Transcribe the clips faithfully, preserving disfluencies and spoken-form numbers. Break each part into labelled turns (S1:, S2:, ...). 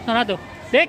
S1: sana tuh. Dik.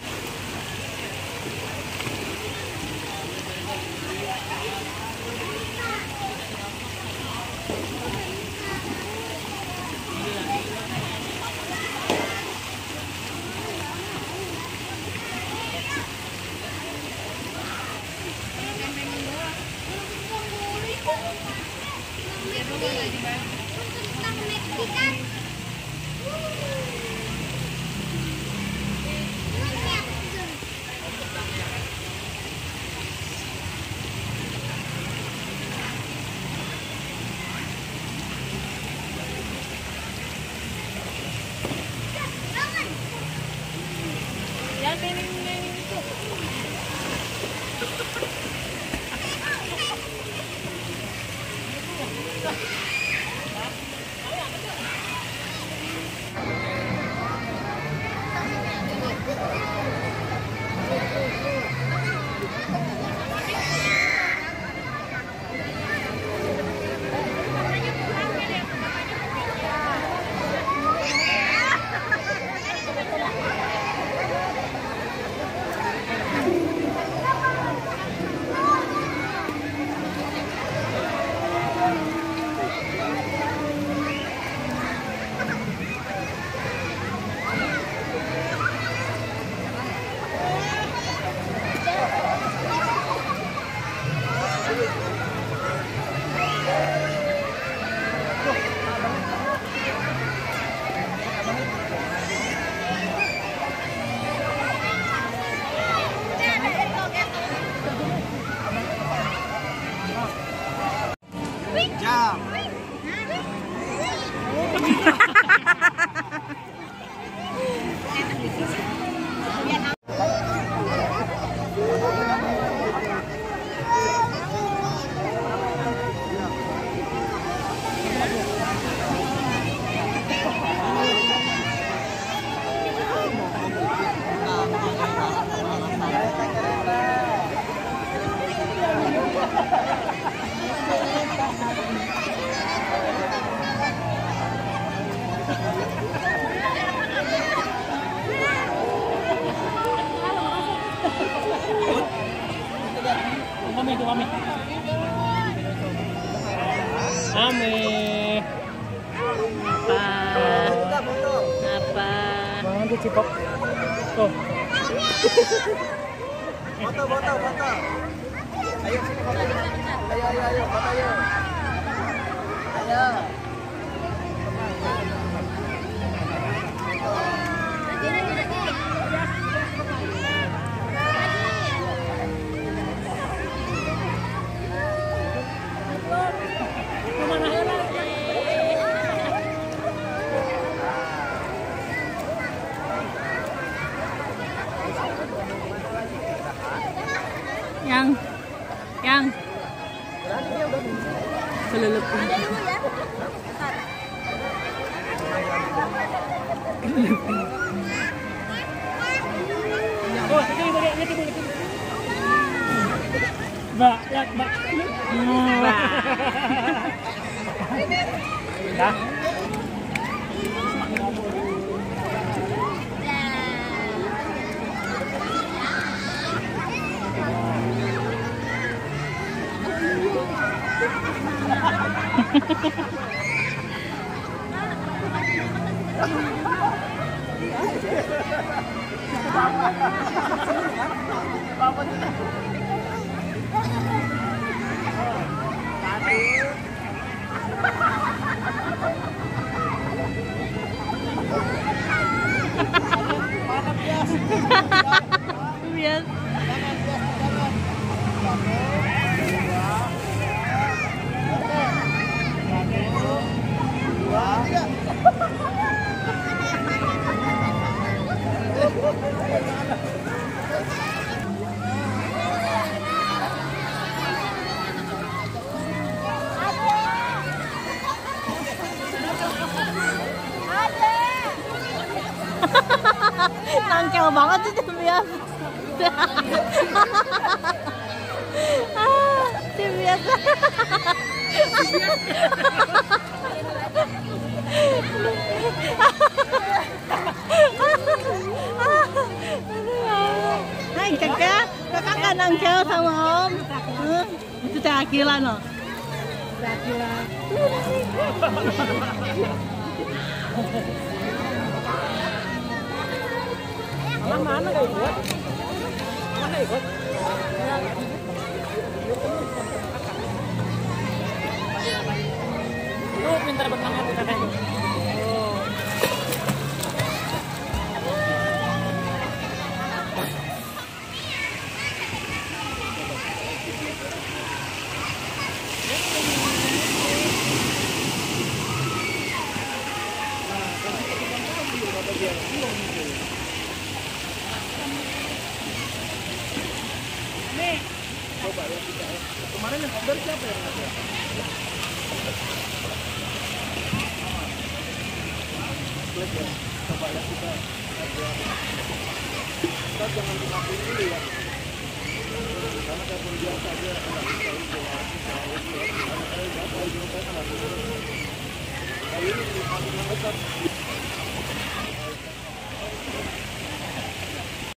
S1: Mami itu mami. Mami. Apa? Apa? Jangan dicipok. Tuh. Foto, foto, foto. Ayo sini foto. Ayo, ayo, ayo, foto ayo. Ayo. Yang, yang, selulup. Oh, itu ibu dia, itu ibu. Mbak, ya, Mbak. Mbak. Dah. Bias. Nangkel banget sih Cibias. Ah, Cibias. Ah.
S2: nangkel sama Om. Huh? Itu teh Akila no. Akila.
S1: Mana mana gak ikut? Mana ikut? Lu pintar berenang ya kakaknya. Coba ya kita. Kemarin yang order siapa yang ada? Coba ya kita. Kita jangan mengaku dulu ya. Karena saya pun biasa aja nggak bisa itu. Karena saya nggak tahu juga saya nggak bisa. Kali ini di kampung besar.